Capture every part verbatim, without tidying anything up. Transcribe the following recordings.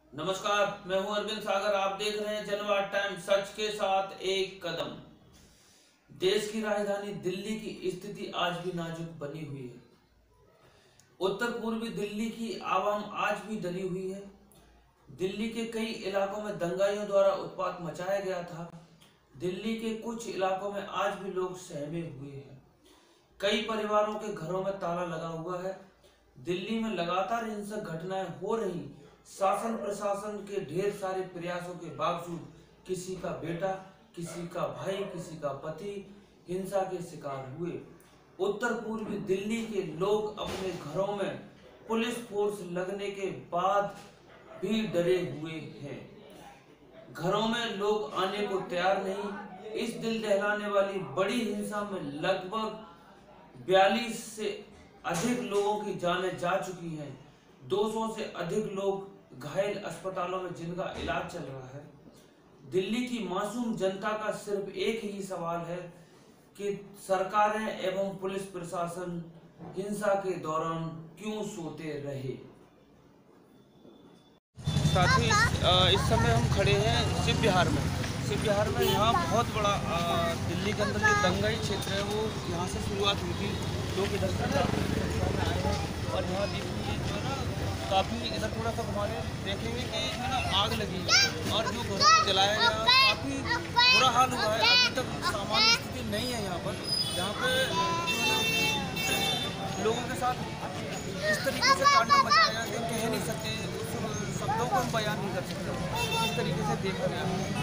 नमस्कार, मैं हूं अरविंद सागर। आप देख रहे हैं जनवाद टाइम, सच के साथ एक कदम। देश की राजधानी दिल्ली की स्थिति आज भी नाजुक बनी हुई है। उत्तर पूर्वी दिल्ली की आवाम आज भी डरी हुई है। दिल्ली के कई इलाकों में दंगाइयों द्वारा उत्पात मचाया गया था। दिल्ली के कुछ इलाकों में आज भी लोग सहमे हुए हैं। कई परिवारों के घरों में ताला लगा हुआ है। दिल्ली में लगातार हिंसक घटनाएं हो रही। शासन प्रशासन के ढेर सारे प्रयासों के बावजूद किसी का बेटा, किसी का भाई, किसी का पति हिंसा के शिकार हुए। उत्तर पूर्वी दिल्ली के लोग अपने घरों में पुलिस फोर्स लगने के बाद भी डरे हुए हैं। घरों में लोग आने को तैयार नहीं। इस दिल दहलाने वाली बड़ी हिंसा में लगभग बयालीस से अधिक लोगों की जानें जा चुकी हैं। दो सौ से अधिक लोग घायल अस्पतालों में जिनका इलाज चल रहा है। दिल्ली की मासूम जनता का सिर्फ एक ही सवाल है कि सरकारें एवं पुलिस प्रशासन हिंसा के दौरान क्यों सोते रहे। साथ ही इस समय हम खड़े हैं शिव विहार में। शिव विहार में यहाँ बहुत बड़ा दिल्ली के अंदर जो दंगाई क्षेत्र है वो यहाँ से शुरुआत हुई थी। लोग इधर से आए हैं और यहाँ देखिए जो है ना काफ़ी इधर थोड़ा सा घुमाने देखेंगे कि जो है ना आग लगी और जो घरों को जलाया गया काफ़ी बुरा हाल हुआ है। अभी तक सामान्य स्थिति नहीं है यहाँ पर, जहाँ पे जो है ना लोगों के साथ इस तरीके से तांडव मचाया गया कि कह नहीं सकते, शब्दों को हम बयान नहीं कर सकते। इस तरीके से देख रहे हैं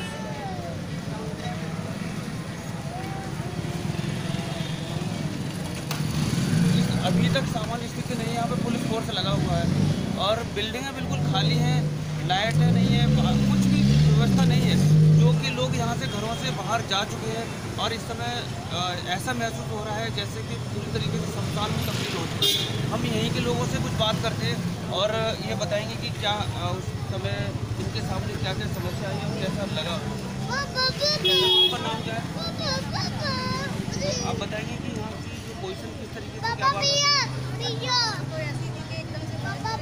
अभी तक सामान्य स्थिति नहीं है। यहाँ पे पुलिस फोर्स लगा हुआ है और बिल्डिंगें बिल्कुल खाली हैं, लाइट नहीं है, कुछ भी व्यवस्था नहीं है, जो कि लोग यहाँ से घरों से बाहर जा चुके हैं। और इस समय ऐसा महसूस हो रहा है जैसे कि पूरी तरीके से शमशान में तब्दील हो चुकी है। हम यहीं के लोगों से कुछ बात करते हैं और ये बताएंगे कि क्या उस समय इनके सामने क्या क्या समस्या आई और कैसा लगा। आपका नाम क्या है? आप बताएंगे कि यहाँ की जो पोजीशन किस तरीके से क्या बात तो ऐसी थी कि एकदम से यहाँ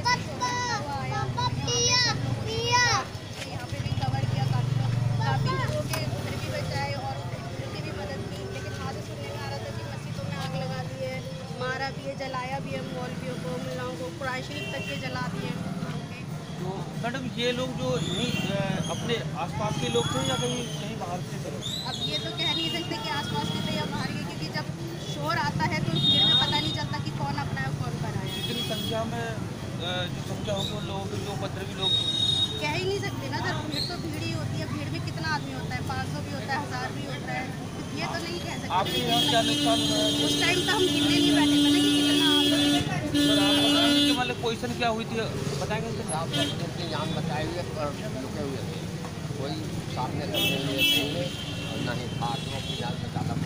पे भी कवर किया, काफ़ी लोगों के घर भी बचाए और उनकी भी मदद की। लेकिन आज सुनने में आ रहा था कि मस्जिदों में आग लगा दी है, मारा भी है, जलाया भी है, मौलवियों को, मुल्लाओं को, कुरान शरीफ तक के जला दिए। तो मैडम ये लोग जो नहीं अपने आसपास के लोग थे या कहीं कहीं बाहर से थे? अब ये तो कह नहीं सकते कि आसपास के थे या बाहर के, क्योंकि जब शोर आता है तो भीड़ में पता नहीं चलता कि कौन अपना है कौन कर आया है। कितनी संख्या में जो संख्या होगी उन लोगों के जो उपद्रवी लोग कह ही नहीं सकते ना सर। भीड़ तो भीड़ ही होती है। भीड़ में कितना आदमी होता है? पाँच सौ भी होता है, हज़ार भी होता है। ये तो नहीं कह सकते। आपके यहाँ क्या नुकसान हुआ है? उस टाइम तो हम गिनने नहीं बैठे थे ना कि कितना। इनके वाले पोजीशन क्या हुई थी बताएंगे? इंतजाम बताए हुए और रुके हुए थे, कोई सामने करने लिए नहीं है और न ही फाटकों की जाल से ज़्यादा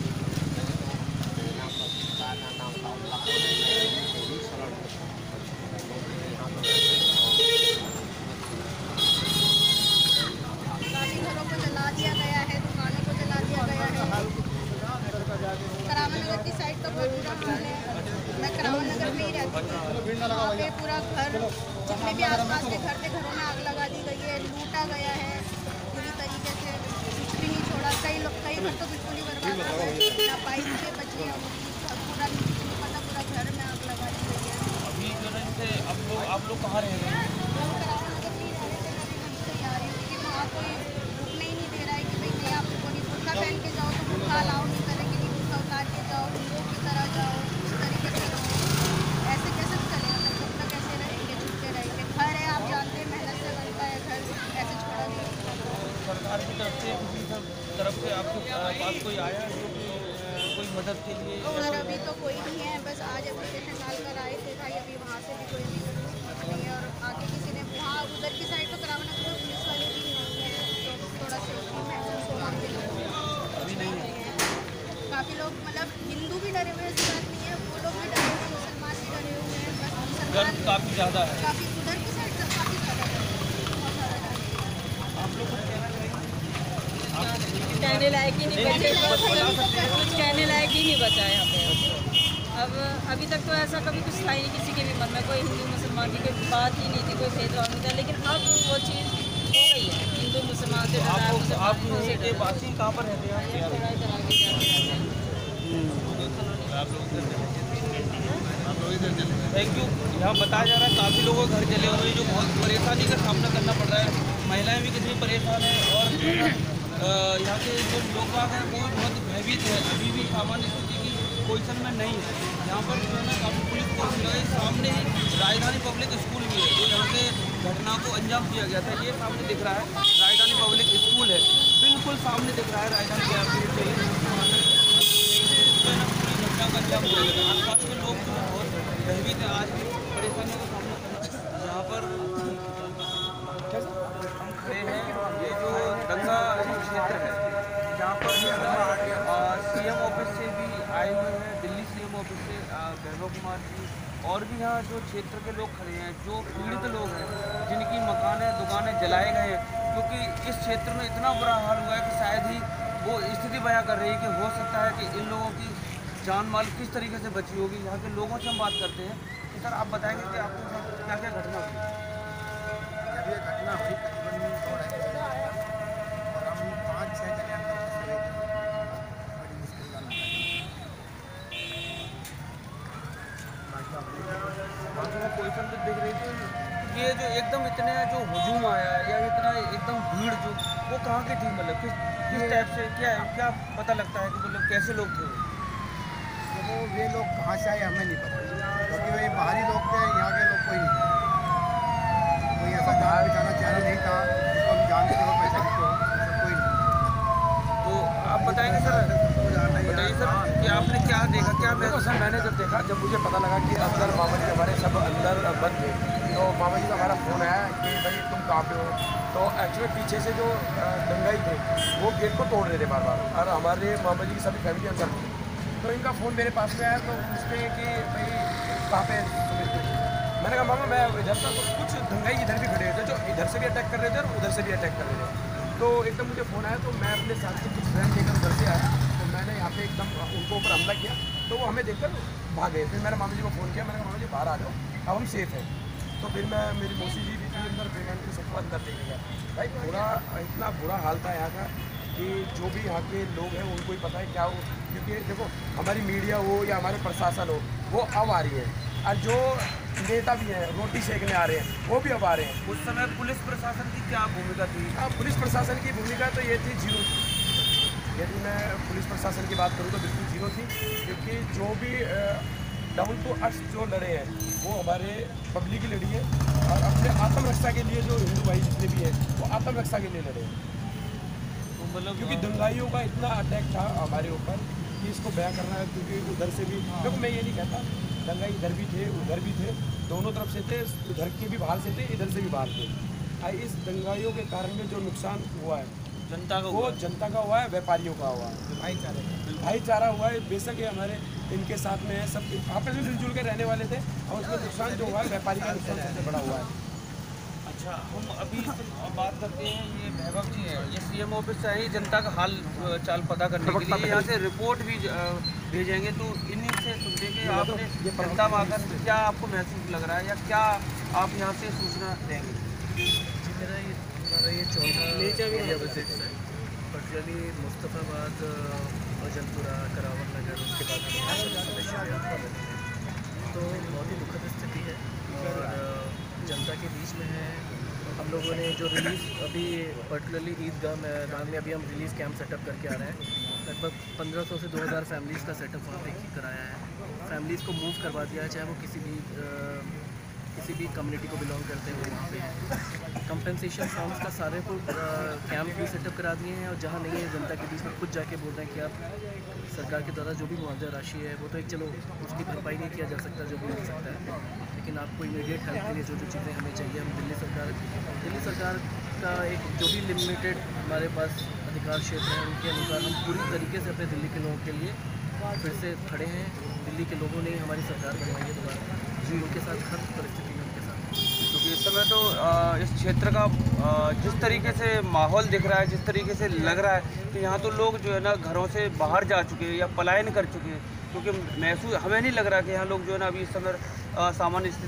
नाम काफ़ी घरों को जला दिया गया है, दुकानों को जला दिया गया है। करामा नगर की साइड का बहुत बुरा हाल है। मैं करामा नगर में ही रहती हूँ। वहाँ पे पूरा घर, जितने भी आसपास के घर थे, घरों में आग लगा दी गई है, लूटा गया है पूरी तरीके से, कुछ भी नहीं छोड़ा। कई लोग कई घर तो बिल्कुल ही बर्बाद हो गए, ना पाइप से बची है, पूरा मतलब पूरा घर में आग लगा दी गई है। अभी जो है से आप लोग आप लोग कहाँ रह रहे हैं? हम करामा नगर में ही रह रहे थे। मैं भी तैयार हूँ क्योंकि वहाँ कोई रुकने ही नहीं दे रहा है कि भाई नहीं आप लोगों ने बुर्का पहन के जाओ तो बुर्का अलाउ नहीं करेंगे, कि बुर्का उतार के जाओ, हीरो की तरह जाओ, इस तरीके से रहो। ऐसे कैसे चलेगा? तब तक तक कैसे रहेंगे? छुपते रहेंगे। घर है, आप जानते हैं, मेहनत से बनता है घर, ऐसे छोड़ा नहीं। सरकार की तरफ से किसी तरफ से आपके पास कोई आया है जो कोई मदद के लिए? सर अभी तो कोई नहीं है, बस आज एप्लीकेशन डाल कर आए थे भाई। अभी वहाँ से भी कोई भी नहीं है और आगे किसी ने वहाँ उधर की साइड तो करामा नगर में पुलिस वाले भी नहीं है, तो थोड़ा सेफ्टी महसूस हो रहा है। अभी नहीं है। काफ़ी लोग मतलब हिंदू भी डरे हुए हैं, इस बात नहीं है, वो लोग भी डरे हुए हैं, मुसलमान भी डरे हुए हैं। बस मुसलमान काफ़ी ज़्यादा है, काफ़ी उधर की साइड से काफ़ी ज़्यादा डरे हैं, बहुत ज़्यादा डरे। आप लोग कुछ कहना चाहेंगे? कहने लायक ही नहीं बचा, कुछ कहने लायक ही नहीं बचा यहाँ पे। अब अभी तक तो ऐसा कभी कुछ था ही नहीं किसी के भी मन में, कोई हिंदू मुसलमान की कोई बात ही नहीं थी, कोई भेदभाव नहीं था। लेकिन अब वो चीज़ हो गई है। हिंदू मुसलमान से आप डरा, आप मुसलमान यहीं से के डरा। वासी कहाँ पर रहते हैं? थोड़ा इधर आगे जाके रहते हैं। Thank you. यहाँ बताया जा रहा है काफ़ी लोगों के घर जले हुए हैं, जो बहुत परेशानी का सामना करना पड़ रहा है। महिलाएं भी कितनी परेशान हैं और अ, यहाँ के जो लोग बाग हैं वो भी बहुत भयभीत है। अभी भी सामान्य स्थिति की पोजिशन में नहीं है। यहाँ पर जो है ना काफ़ी पुलिस फोर्स लगाई। सामने ही राजधानी पब्लिक स्कूल भी है, जो यहाँ से घटना को अंजाम दिया गया था। ये सामने दिख रहा है राजधानी पब्लिक स्कूल है, बिल्कुल सामने दिख रहा है राजधानी पब्लिक घटना का अंजाम दिया गया था। आसपास के लोग जो है बहुत भयभीत है, आज भी परेशानियों का सामना करना। यहाँ पर हम खड़े हैं, ये जो दंगा क्षेत्र है जहाँ पर सीएम ऑफिस से भी आए हुए हैं, दिल्ली सीएम ऑफिस से वैभव कुमार जी, और भी यहाँ जो क्षेत्र के लोग खड़े हैं, जो पीड़ित लोग हैं, जिनकी मकानें दुकानें जलाए गए हैं, क्योंकि इस क्षेत्र में इतना बुरा हाल हुआ है कि शायद ही वो स्थिति बयां कर रही है कि हो सकता है कि इन लोगों की जान माल किस तरीके से बची होगी। यहाँ के लोगों से हम बात करते हैं कि सर आप बताएंगे कि आपके साथ क्या क्या घटना हुई? जब ये घटना हुई तकरीबन दो ढाई बजे और हम पाँच छः जने अंदर फंस गए थे। बड़ी मुश्किल का बाकी में पोजिशन तो दिख रही थी। ये जो एकदम इतने जो हुजूम आया या इतना एकदम भीड़ जो वो कहाँ की थी, मतलब किस किस टाइप से, क्या है, क्या पता लगता है कि मतलब कैसे लोग थे? वो वे लोग कहाँ से आए हमें नहीं पता, क्योंकि वे बाहरी लोग थे, यहाँ के लोग कोई नहीं थे। कोई ऐसा जान बचाना चाह नहीं था जिसको हम जानते हो पहचानते हो, ऐसा कोई नहीं। तो आप बताएंगे सर, बताइए सर कि आपने क्या देखा, क्या देखो सर, मैंने जब देखा, जब मुझे पता लगा कि अंदर मामा जी हमारे सब अंदर बंद थे, तो मामा जी का हमारा फ़ोन आया कि भाई तुम कहाँ पे हो। तो एक्चुअली पीछे से जो दंगाई थे वो गेट को तोड़ रहे थे बार बार, और हमारे मामा जी की सभी फैमिली अंदर थी। तो इनका फ़ोन मेरे पास में आया, तो पूछते हैं कि भाई कहाँ पे समझते हो। मैंने कहा मामा मैं इधर था। तो कुछ दंगाई इधर भी खड़े थे, जो इधर से भी अटैक कर रहे थे और उधर से भी अटैक कर रहे थे। तो एकदम मुझे फ़ोन आया, तो मैं अपने साथ से कुछ फ्रेंड लेकर उधर से आया, तो मैंने यहाँ पे एकदम उनको ऊपर हमला किया, तो वो हमें देखकर भागे। फिर मैंने मामा जी को फ़ोन किया, मैंने कहा मामा जी बाहर आ जाओ, अब हम सेफ़ हैं। तो फिर मैं, मेरी मौसी जी भी थी अंदर, बेगम के सबको अंदर लेके गया। भाई पूरा इतना बुरा हाल था यहाँ का कि जो भी यहाँ के लोग हैं उनको ही पता है क्या हो। क्योंकि देखो हमारी मीडिया हो या हमारे प्रशासन हो, वो अब आ रही है, और जो नेता भी हैं रोटी सेकने आ रहे हैं वो भी अब आ रहे हैं। उस समय पुलिस प्रशासन की क्या भूमिका थी? हाँ, पुलिस प्रशासन की भूमिका तो ये थी जीरो। यदि मैं पुलिस प्रशासन की बात करूँ तो बिल्कुल जीरो थी, क्योंकि जो भी डाउन टू अर्थ जो लड़े हैं वो हमारे पब्लिक की लड़ी है, और अपने आत्मरक्षा के लिए जो हिंदू भाई जितने भी हैं वो आत्मरक्षा के लिए लड़े हैं। तो मतलब क्योंकि दंगाइयों का इतना अटैक था हमारे ऊपर कि इसको बयां करना है, क्योंकि उधर से भी, देखो मैं ये नहीं कहता, दंगाई इधर भी थे उधर भी थे, दोनों तरफ से थे, उधर के भी बाहर से थे इधर से भी बाहर थे। और इस दंगाइयों के कारण में जो नुकसान हुआ है जनता का वो हुआ। जनता का हुआ है, व्यापारियों का हुआ है, भाईचारे भाईचारा हुआ है। बेशक ये हमारे इनके साथ में है, सब आपस में मिलजुल के रहने वाले थे, और उसमें नुकसान जो हुआ है व्यापारी का नुकसान सबसे बड़ा हुआ है। अच्छा, हम अभी बात करते हैं, ये वैभव जी हैं, ये सीएम ऑफिस से आए जनता का हाल चाल पता करने के लिए, यहाँ से रिपोर्ट भी भेजेंगे। तो इन्हीं से सुनते कि आपने जनता में आकर क्या आपको महसूस लग रहा है, या क्या आप यहाँ से सूचना देंगे? जी मेरा ये हमारा ये चौथा एरिया विजिट है, पर्टिकुलरली मुस्तफ़ाबाद, अजनपुरा, करावल नगर, उसके बाद तो बहुत ही दुखद स्थिति है और जनता के बीच में है। हम लोगों ने जो रिलीज़ अभी पर्टिकुलरली ईदगाह मैदान में अभी हम रिलीज़ कैंप सेटअप करके आ रहे हैं, लगभग पंद्रह सौ से दो हज़ार फैमिलीज़ का सेटअप वहाँ पे कराया है। फैमिलीज़ को मूव करवा दिया है, चाहे वो किसी भी आ, किसी भी कम्युनिटी को बिलोंग करते हैं वो वहाँ पे है। कंपनसेशन फॉर्म्स का सारे को कैंप भी सेटअप करा दिए हैं, और जहाँ नहीं है जनता के बीच में खुद जाके बोल रहे हैं कि आप सरकार के द्वारा जो भी मुआवजा राशि है वो तो एक चलो उसकी भरपाई नहीं किया जा सकता जो भी मिल सकता है, लेकिन आपको इमीडिएट हेल्प के लिए जो जो चीज़ें हमें चाहिए, हम दिल्ली सरकार दिल्ली सरकार का एक जो भी लिमिटेड हमारे पास अधिकार क्षेत्र है उनके अनुसार हम पूरी तरीके से अपने दिल्ली के लोगों के लिए फिर से खड़े हैं। दिल्ली के लोगों ने हमारी सरकार बनवाई है दोबारा, जी उनके साथ हर परिस्थिति में उनके साथ। क्योंकि इस समय तो इस क्षेत्र का जिस तरीके से माहौल दिख रहा है, जिस तरीके से लग रहा है कि यहाँ तो लोग जो है ना घरों से बाहर जा चुके हैं या पलायन कर चुके हैं, क्योंकि महसूस हमें नहीं लग रहा कि यहाँ लोग जो है ना अभी इस समय सामान्य स्थिति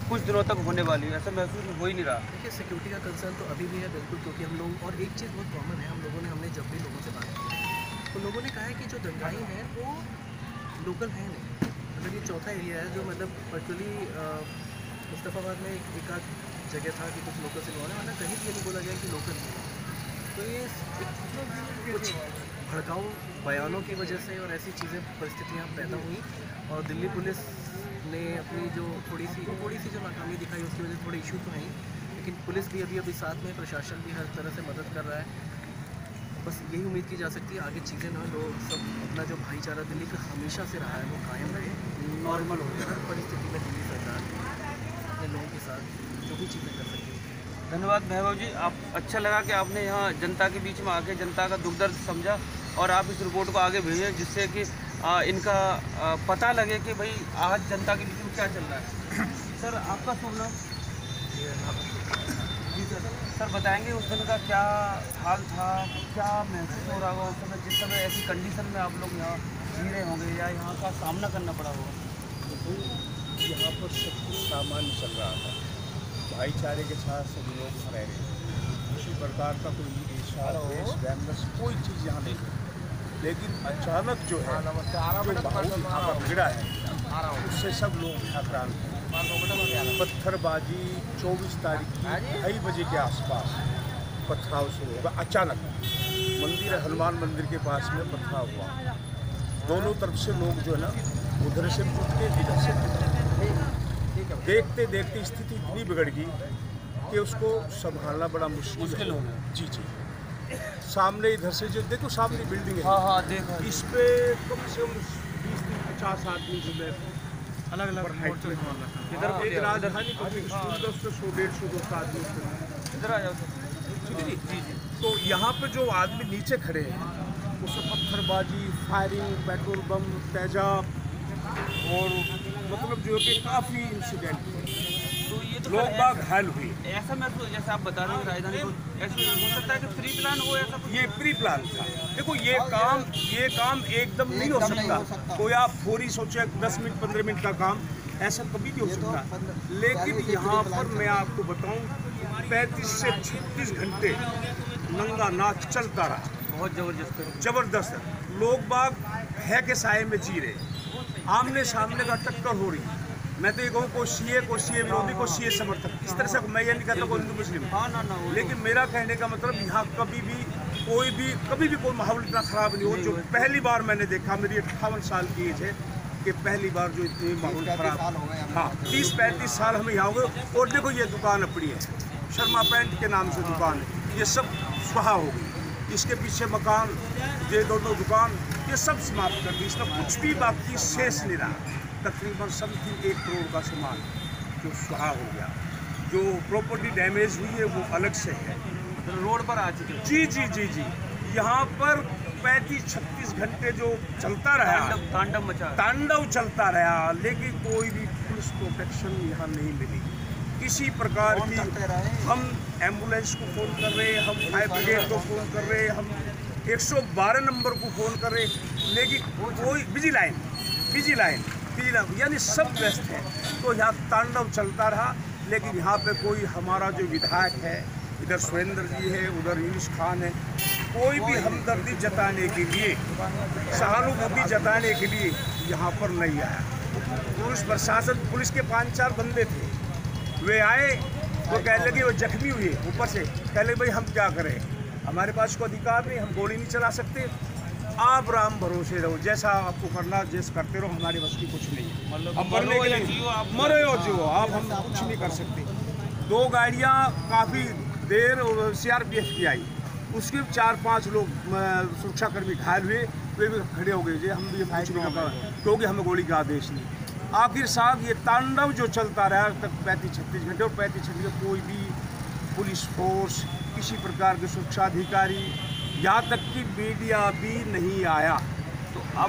कुछ दिनों तक होने वाली है, ऐसा महसूस हो ही नहीं रहा। देखिए सिक्योरिटी का कंसर्न तो अभी भी है बिल्कुल, क्योंकि हम लोग और एक चीज़ बहुत कॉमन है, हम लोगों ने हमने जब भी लोगों से बात की है तो लोगों ने कहा है कि जो दंगाई हैं वो लोकल हैं नहीं। मतलब ये चौथा एरिया है जो मतलब पर्टिकुलरली मुस्तफ़ाबाद में एक एक आध जगह था कि कुछ लोकल से लोगों ने वरना कहीं भी ये नहीं बोला गया कि लोकल है। तो ये कुछ भड़काऊ बयानों की वजह से और ऐसी चीज़ें परिस्थितियाँ पैदा हुई और दिल्ली पुलिस ने अपनी जो थोड़ी सी थोड़ी सी जो नाकामी दिखाई उसकी वजह से थोड़े इशू तो हैं, लेकिन पुलिस भी अभी अभी साथ में, प्रशासन भी हर तरह से मदद कर रहा है। बस यही उम्मीद की जा सकती है आगे चीज़ें ना लोग सब अपना जो भाईचारा दिल्ली का हमेशा से रहा है वो कायम रहे, नॉर्मल हो जाए। हर परिस्थिति में दिल्ली सरकार अपने लोगों के साथ जो भी चीज़ें कर सकती है। धन्यवाद महबूब जी, आप अच्छा लगा कि आपने यहाँ जनता के बीच में आके जनता का दुख दर्द समझा और आप इस रिपोर्ट को आगे भेजें जिससे कि आ, इनका आ, पता लगे कि भाई आज जनता के बीच में क्या चल रहा है। सर आपका शुभ नाम? जी सर, सर बताएंगे उस दिन का क्या हाल था, क्या महसूस हो रहा होगा उस समय जिस समय ऐसी कंडीशन में आप लोग यहाँ जी रहे होंगे या यहाँ का सामना करना पड़ा होगा? यहाँ पर सब कुछ सामान्य चल रहा था, भाईचारे के साथ सभी लोग रह रहे हैं, किसी प्रकार का कोई ईर्ष्या कोई चीज़ यहाँ नहीं है। लेकिन अचानक जो है जो माहौल यहाँ का बिगड़ा है उससे सब लोग आक्रांत हैं। पत्थरबाजी चौबीस तारीख की ढाई बजे के आसपास पथराव शुरू होगा अचानक। मंदिर हनुमान मंदिर के पास में पथराव हुआ, दोनों तरफ से लोग जो है ना उधर से कूद के इधर से कूद। देखते देखते स्थिति इतनी बिगड़ गई कि उसको संभालना बड़ा मुश्किल हो गया। जी जी, सामने इधर से जो देखो सामने बिल्डिंग है, हाँ हाँ देखो, इस पे कम से कम बीस से पचास आदमी सुबह अलग अलग इधर एक राजधानी सौ डेढ़ सौ दो सौ आदमी इधर आ जाओ सर। जी जी, तो यहाँ पे जो आदमी नीचे खड़े हैं वो सब पत्थरबाजी, फायरिंग, पेट्रोल बम, तेजाब और मतलब जो कि काफ़ी इंसिडेंट हुए, तो ये तो लोग बाग घायल हुए। ऐसा महसूस जैसे आप बता रहे हैं राजधानी को ऐसा हो सकता है कि प्री प्लान हो, ऐसा ये प्री प्लान था। देखो ये काम ये काम एकदम नहीं हो सकता, कोई आप थोड़ी सोचे दस मिनट पंद्रह मिनट का काम ऐसा कभी नहीं हो सकता। लेकिन यहाँ पर मैं आपको बताऊँ पैंतीस से छत्तीस घंटे नंगा नाच चलता रहा, बहुत जबरदस्त जबरदस्त। लोग बाग है के साए में जी रहे, आमने सामने का टक्कर हो रही। मैं तो ये कहूँ को सीए को सीए विरोधी को सीए समर्थक, इस तरह से मैं ये नहीं कहता कोई हिंदू मुस्लिम, हाँ ना ना, लेकिन मेरा कहने का मतलब यहाँ कभी भी कोई भी कभी भी कोई माहौल इतना ख़राब नहीं हो जो पहली बार मैंने देखा। मेरी अट्ठावन साल की एज है कि पहली बार जो इतनी माहौल ख़राब, हाँ तीस पैंतीस साल हमें यहाँ हो गए। और देखो ये दुकान अपनी है, शर्मा पेंट के नाम से दुकान है, ये सब स्वाहा हो गई। इसके पीछे मकान, ये दोनों दुकान, ये सब समाप्त कर दी, इसमें कुछ भी बाकी शेष नहीं रहा। तकरीबन समथिंग एक करोड़ का सामान जो स्वाहा हो गया। जो प्रॉपर्टी डैमेज हुई है वो अलग से है, रोड पर आ चुके। जी जी जी जी, यहाँ पर पैंतीस छत्तीस घंटे जो चलता रहा, तांडव मचा तांडव चलता रहा, लेकिन कोई भी पुलिस प्रोटेक्शन यहाँ नहीं मिली किसी प्रकार की। हम एम्बुलेंस को फ़ोन कर रहे, हम फायर ब्रिगेड को फ़ोन कर रहे, हम एक सौ बारह नंबर को फ़ोन कर रहे, लेकिन कोई busy line busy line busy line यानी सब व्यस्त है। तो यहाँ तांडव चलता रहा, लेकिन यहाँ पे कोई हमारा जो विधायक है, इधर सुरेंद्र जी है, उधर यूनुस खान है, कोई भी हमदर्दी जताने के लिए, सहानुभूति जताने के लिए यहाँ पर नहीं आया। पुलिस प्रशासन, पुलिस के पाँच चार बंदे थे, वे आए वो कहने लगे, वो जख्मी हुए ऊपर से कहने लगे भाई हम क्या करें, हमारे पास कोई अधिकार नहीं, हम गोली नहीं चला सकते, आप राम भरोसे रहो, जैसा आपको करना जैसे करते रहो, हमारे बस की कुछ नहीं है। मतलब हम मरने के लिए मरे हो जो आप, हम कुछ नहीं कर सकते। दो गाड़ियाँ काफ़ी देर सीआरपीएफ की आई, उसके चार पांच लोग सुरक्षाकर्मी घायल हुए, वे भी खड़े हो गए, हम भी कुछ नहीं कर पाए क्योंकि हमें गोली का आदेश नहीं। आखिर साहब ये तांडव जो चलता रहा तक पैंतीस छत्तीस घंटे, और पैंतीस छत्तीस कोई भी पुलिस फोर्स, किसी प्रकार के सुरक्षा अधिकारी, यहाँ तक कि मीडिया भी नहीं आया। तो अब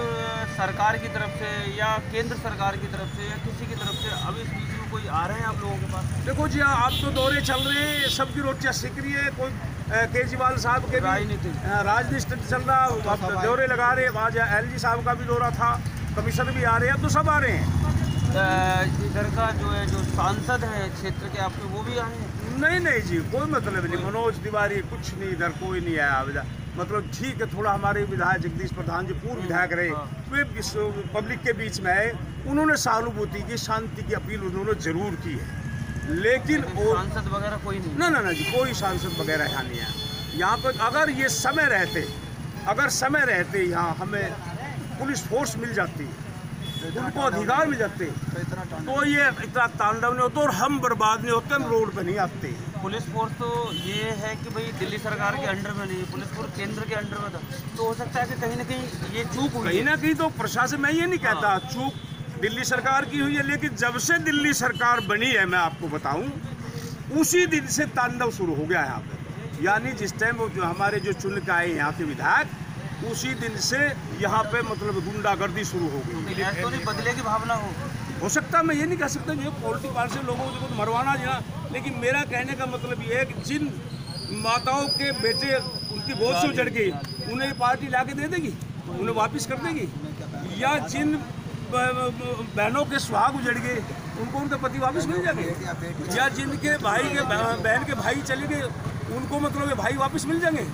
सरकार की तरफ से या केंद्र सरकार की तरफ से या किसी की तरफ से अब इस बीच में कोई आ रहे हैं आप लोगों के पास? देखो जी हाँ, आप तो दौरे चल रहे हैं, सबकी रोटियाँ सेक रही है, कोई केजरीवाल साहब के राजनीति राजनीति चल रहा, आप दौरे लगा रहे, आज एल जी साहब का भी दौरा था, कमिश्नर भी आ रहे हैं, तो सब आ रहे हैं। इधर का जो है जो सांसद है क्षेत्र के आपके वो भी आए हैं? नहीं नहीं जी, कोई मतलब नहीं। मनोज तिवारी कुछ नहीं, इधर कोई नहीं आया। मतलब ठीक है, थोड़ा हमारे विधायक जगदीश प्रधान जी पूर्व विधायक रहे, वे पब्लिक के बीच में आए, उन्होंने सहानुभूति की, शांति की अपील उन्होंने जरूर की है। लेकिन सांसद वगैरह कोई नहीं? ना ना ना जी, कोई सांसद वगैरह यहाँ नहीं है। यहाँ पर अगर ये समय रहते अगर समय रहते यहाँ हमें पुलिस फोर्स मिल जाती, उनको अधिकार मिल जाते, तो ये इतना तांडव नहीं होता और हम बर्बाद नहीं होते, हम रोड पे नहीं आते। पुलिस फोर्स तो ये है कि भाई दिल्ली सरकार के अंडर में नहीं है, पुलिस फोर्स केंद्र के अंडर में था, तो हो सकता है कि कहीं ना कहीं ये चूक हुई, कहीं ना कहीं तो प्रशासन, मैं ये नहीं कहता हाँ। चूक दिल्ली सरकार की हुई है, लेकिन जब से दिल्ली सरकार बनी है, मैं आपको बताऊं, उसी दिन से तांडव शुरू हो गया यहाँ पे। यानी जिस टाइम वो जो हमारे जो चुन के आए यहाँ के विधायक, उसी दिन से यहाँ पे मतलब गुंडागर्दी शुरू हो गई। तो नहीं बदले की भावना हो हो सकता है, मैं ये नहीं कह सकता जो पॉलिटिकल पार्टी से लोगों को मरवाना जी, लेकिन मेरा कहने का मतलब ये है कि जिन माताओं के बेटे उनकी गोद से उजड़ गए, उन्हें ये पार्टी ला के दे देगी, उन्हें वापस कर देगी? या जिन बहनों के सुहाग उजड़ गए, उनको उनके पति वापस मिल जाएंगे? या जिनके भाई के बहन के भाई चले गए, उनको मतलब ये भाई वापस मिल जाएंगे?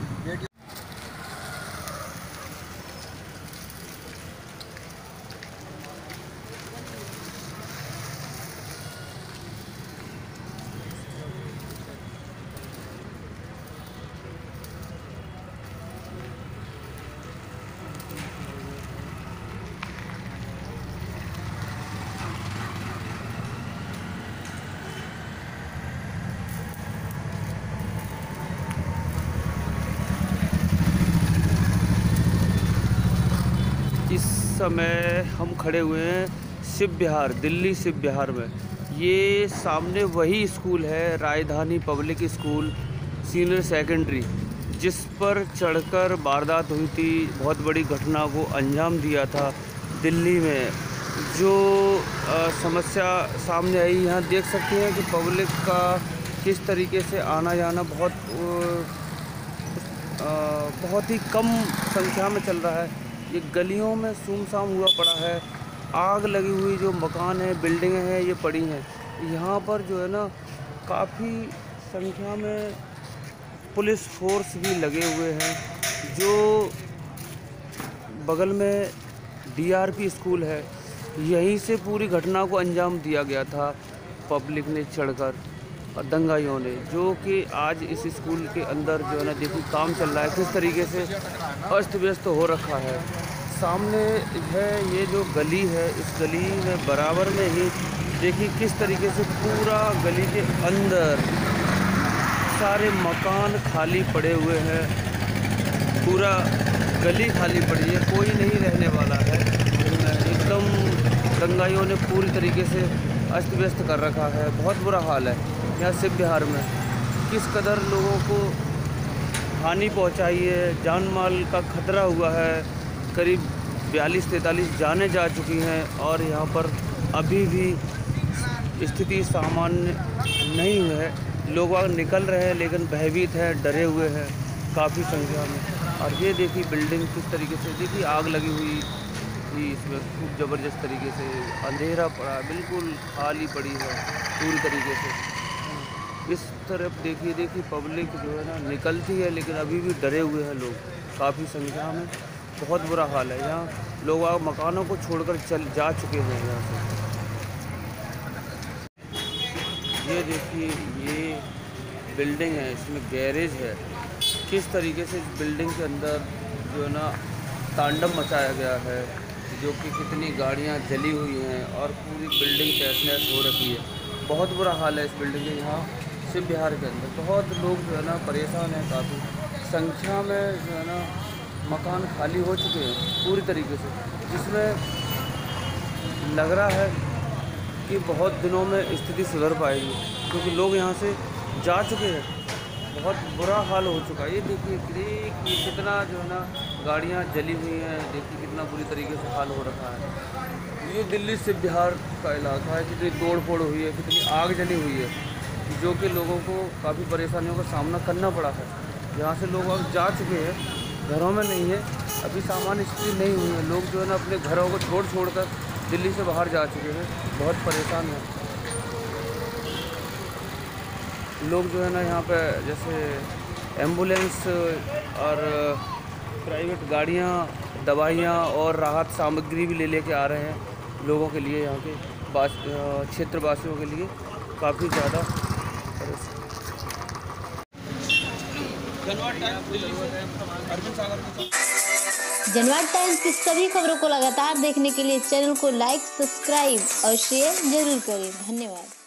इस समय हम खड़े हुए हैं शिव विहार, दिल्ली शिव विहार में। ये सामने वही स्कूल है, राजधानी पब्लिक स्कूल सीनियर सेकेंडरी, जिस पर चढ़कर वारदात हुई थी, बहुत बड़ी घटना को अंजाम दिया था दिल्ली में। जो आ, समस्या सामने आई, यहाँ देख सकते हैं कि पब्लिक का किस तरीके से आना जाना बहुत आ, बहुत ही कम संख्या में चल रहा है। ये गलियों में सुमसाम हुआ पड़ा है, आग लगी हुई जो मकान है, बिल्डिंगें हैं, ये पड़ी हैं। यहाँ पर जो है ना काफ़ी संख्या में पुलिस फोर्स भी लगे हुए हैं। जो बगल में डीआरपी स्कूल है, यहीं से पूरी घटना को अंजाम दिया गया था पब्लिक ने चढ़कर और दंगाइयों ने, जो कि आज इस स्कूल के अंदर जो है ना देखिए काम चल रहा है, किस तरीके से अस्त व्यस्त हो रखा है। सामने है ये जो गली है, इस गली में बराबर में ही देखिए किस तरीके से पूरा गली के अंदर सारे मकान खाली पड़े हुए हैं, पूरा गली खाली पड़ी है, कोई नहीं रहने वाला है। एकदम दंगाइयों ने पूरी तरीके से अस्त व्यस्त कर रखा है, बहुत बुरा हाल है यहाँ शिव विहार में। किस कदर लोगों को हानि पहुँचाई है, जान माल का खतरा हुआ है, करीब बयालीस तैंतालीस जानें जा चुकी हैं और यहाँ पर अभी भी स्थिति सामान्य नहीं है। लोग वहाँ निकल रहे हैं लेकिन भयभीत हैं, डरे हुए हैं काफ़ी संख्या में। और ये देखिए बिल्डिंग किस तरीके से, देखिए आग लगी हुई थी इसमें खूब ज़बरदस्त तरीके से, अंधेरा पड़ा, बिल्कुल खाली पड़ी है पूरी तरीके से। इस तरफ देखिए देखिए पब्लिक जो है ना निकलती है लेकिन अभी भी डरे हुए हैं लोग काफ़ी संख्या में, बहुत बुरा हाल है। यहाँ लोग आप मकानों को छोड़कर चल जा चुके हैं यहाँ से। ये देखिए ये बिल्डिंग है, इसमें गैरेज है, किस तरीके से इस बिल्डिंग के अंदर जो है ना तांडव मचाया गया है, जो कि कितनी गाड़ियाँ जली हुई हैं और पूरी बिल्डिंग तहस नहस हो रखी है। बहुत बुरा हाल है इस बिल्डिंग के यहाँ शिव विहार के अंदर। बहुत लोग जो है ना परेशान हैं, काफ़ी संख्या में जो है ना मकान खाली हो चुके हैं पूरी तरीके से, जिसमें लग रहा है कि बहुत दिनों में स्थिति सुधर पाएगी, क्योंकि लोग यहाँ से जा चुके हैं। बहुत बुरा हाल हो चुका है। ये देखिए कि कितना जो है ना गाड़ियाँ जली हुई हैं, देखिए कितना बुरी तरीके से हाल हो रखा है। ये दिल्ली शिव विहार का इलाका है, कितनी तोड़ फोड़ हुई है, कितनी आग जली हुई है, जो कि लोगों को काफ़ी परेशानियों का सामना करना पड़ा है। यहाँ से लोग अब जा चुके हैं, घरों में नहीं है, अभी सामान्य स्थिति नहीं हुई है। लोग जो है ना अपने घरों को छोड़ छोड़ कर दिल्ली से बाहर जा चुके हैं, बहुत परेशान हैं लोग जो है ना। यहाँ पे जैसे एम्बुलेंस और प्राइवेट गाड़ियाँ, दवाइयाँ और राहत सामग्री भी ले लेके आ रहे हैं लोगों के लिए, यहाँ के बास क्षेत्रवासियों के लिए काफ़ी ज़्यादा। जनवाद टाइम्स दिल्ली से अरविंद सागर के साथ। जनवाद टाइम्स की सभी खबरों को लगातार देखने के लिए चैनल को लाइक, सब्सक्राइब और शेयर जरूर करें। धन्यवाद।